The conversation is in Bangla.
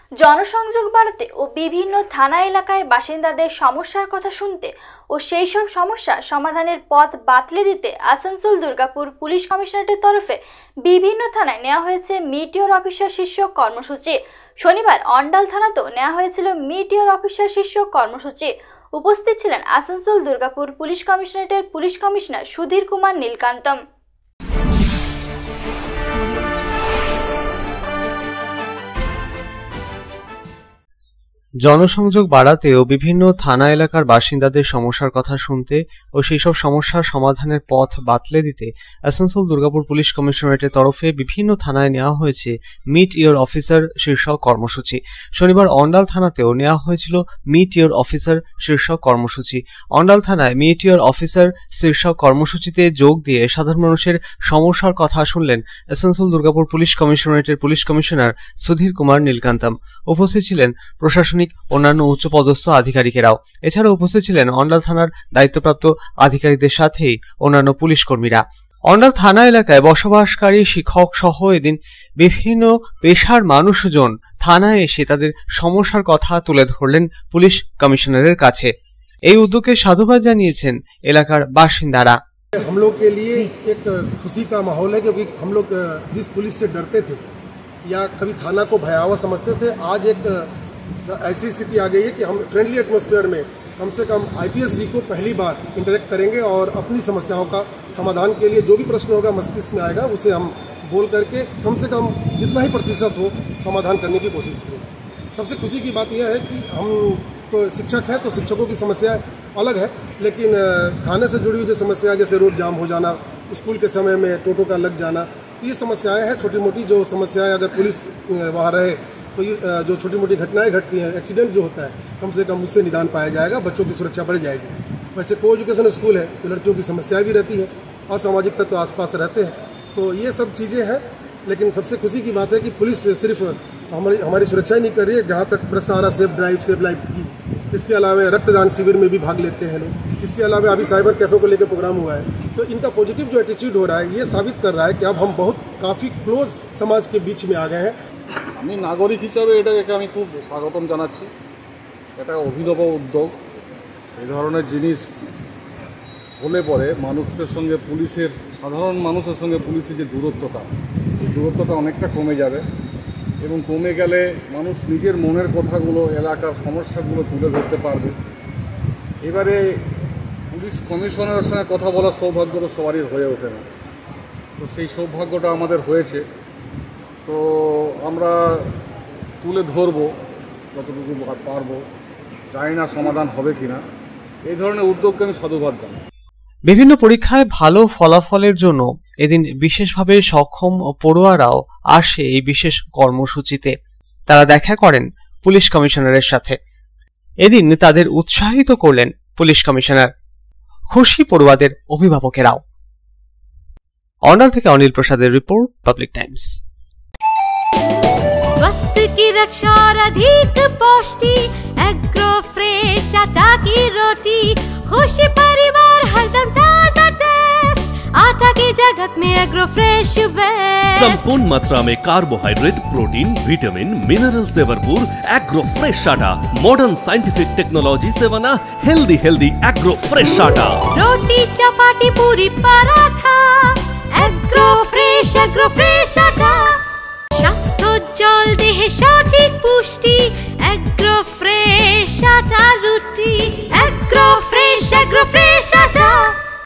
জনসংযোগ বাড়াতে ও বিভিন্ন থানা এলাকায় বাসিন্দাদের সমস্যার কথা শুনতে ও সেই সব সমস্যা সমাধানের পথ বাতলে দিতে আসানসোল দুর্গাপুর পুলিশ কমিশনারেটের তরফে বিভিন্ন থানায় নেওয়া হয়েছে মিট ইওর অফিসার শীর্ষক কর্মসূচি। শনিবার অন্ডাল থানাতেও নেওয়া হয়েছিল মিট ইওর অফিসার শীর্ষক কর্মসূচি। উপস্থিত ছিলেন আসানসোল দুর্গাপুর পুলিশ কমিশনারেটের পুলিশ কমিশনার সুধীর কুমার নীলকান্তম। জনসংযোগ বাড়াতে ও বিভিন্ন থানা এলাকার বাসিন্দাদের সমস্যার কথা শুনতে ও সেই সব সমস্যার সমাধানের পথ বাতলে দিতে আসানসোল দুর্গাপুর পুলিশ কমিশনারেটের তরফে বিভিন্ন থানায় নেওয়া হয়েছে মিট ইওর অফিসার শীর্ষক কর্মসূচি। শনিবার অন্ডাল থানাতেও নেওয়া হয়েছিল মিট ইওর অফিসার শীর্ষক কর্মসূচি। অন্ডাল থানায় মিট ইওর অফিসার শীর্ষক কর্মসূচিতে যোগ দিয়ে সাধারণ মানুষের সমস্যার কথা শুনলেন আসানসোল দুর্গাপুর পুলিশ কমিশনারেটের পুলিশ কমিশনার সুধীর কুমার নীলকান্তম। উপস্থিত ছিলেন প্রশাসনিক অন্যান্য উচ্চপদস্থ আধিকারিকেরাও। এছাড়া উপস্থিত ছিলেন অন্ডাল থানার দায়িত্বপ্রাপ্ত আধিকারিকদের সাথেই অন্যান্য পুলিশ কর্মীরা। অন্ডাল থানা এলাকায় বসবাসকারী শিক্ষক সহ এদিন বিভিন্ন পেশার মানুষজন থানায় এসে তাদের সমস্যার কথা তুলে ধরলেন পুলিশ কমিশনারের কাছে। এই উদ্যোগে সাধুবাদ জানিয়েছেন এলাকার বাসিন্দারা। हम लोग के लिए एक खुशी का माहौल है, क्योंकि हम लोग जिस पुलिस से डरते थे या कभी थाना को भयावह समझते थे, आज एक ऐसी स्थिति आ गई है कि हम फ्रेंडली एटमॉस्फेयर में कम से कम आईपीएस जी को पहली बार इंटरेक्ट करेंगे और अपनी समस्याओं का समाधान के लिए जो भी प्रश्न होगा मस्तिष्क में आएगा उसे हम बोल करके कम से कम जितना ही प्रतिशत हो समाधान करने की कोशिश करेंगे। सबसे खुशी की बात यह है कि हम तो शिक्षक हैं, तो शिक्षकों की समस्या अलग है, लेकिन थाने से जुड़ी हुई जो समस्याएं जैसे रोड जाम हो जाना, स्कूल के समय में टोटो का लग जाना, तो ये समस्याएं हैं छोटी मोटी जो समस्याएं अगर पुलिस वहाँ रहे तो ये जो छोटी मोटी घटनाएं घटती हैं, एक्सीडेंट जो होता है कम से कम उससे निदान पाया जाएगा, बच्चों की सुरक्षा बढ़ जाएगी। वैसे को एजुकेशन स्कूल है तो लड़कियों की समस्याएं भी रहती है, असामाजिक तत्व आसपास रहते हैं, तो ये सब चीज़ें हैं। लेकिन सबसे खुशी की बात है कि पुलिस सिर्फ हमारी सुरक्षा ही नहीं कर रही है, जहाँ तक प्रश्न आ रहा सेफ ड्राइव सेफ लाइफ की, इसके अलावा रक्तदान शिविर में भी भाग लेते हैं लोग, इसके अलावा अभी साइबर कैफे को लेकर प्रोग्राम हुआ है, तो इनका पॉजिटिव जो एटीट्यूड हो रहा है ये साबित कर रहा है कि अब हम बहुत काफ़ी क्लोज समाज के बीच में आ गए हैं। আমি নাগরিক হিসাবে এটাকে আমি খুব স্বাগতম জানাচ্ছি। এটা অভিনব উদ্যোগ। এই ধরনের জিনিস হলে পরে মানুষের সঙ্গে পুলিশের, সাধারণ মানুষের সঙ্গে পুলিশের যে দূরত্বটা, এই দূরত্বটা অনেকটা কমে যাবে এবং কমে গেলে মানুষ নিজের মনের কথাগুলো, এলাকার সমস্যাগুলো তুলে ধরতে পারবে। এবারে পুলিশ কমিশনারের সঙ্গে কথা বলার সৌভাগ্য তো সবারই হয়ে ওঠে না, তো সেই সৌভাগ্যটা আমাদের হয়েছে। তো আমরা তুলে ধরবো যতটুকু পারবো, জানি না সমাধান হবে কিনা। এই ধরনের উদ্যোগকে আমি সাধুবাদ জানাই। বিভিন্ন পরীক্ষায় ভালো ফলাফলের জন্য এদিন বিশেষভাবে সক্ষম পড়ুয়ারাও আসে এই বিশেষ কর্মসূচিতে। তারা দেখা করেন পুলিশ কমিশনারের সাথে। এদিন তাদের উৎসাহিত করলেন পুলিশ কমিশনার। খুশি পড়ুয়াদের অভিভাবকেরাও। অন্ডাল থেকে অনিল প্রসাদের রিপোর্ট, পাবলিক টাইমস। स्वास्थ्य की रक्षा और अधिक पौष्टि, एग्रो फ्रेश आटा की रोटी, खुशी परिवार हरदम ताजा टेस्ट, आटा की जगत में एग्रो फ्रेश बेस्ट। संपूर्ण मात्रा में कार्बोहाइड्रेट, प्रोटीन, विटामिन, मिनरल से भरपूर एग्रो फ्रेश आटा, मॉडर्न साइंटिफिक टेक्नोलॉजी से बना हेल्दी एग्रो फ्रेश आटा। रोटी चपाती पूरी पराठा, एग्रो फ्रेश आटा। স্বাস্থ্যোজ্জ্বল দেহে সঠিক পুষ্টি, এগ্রো ফ্রেশ আটা।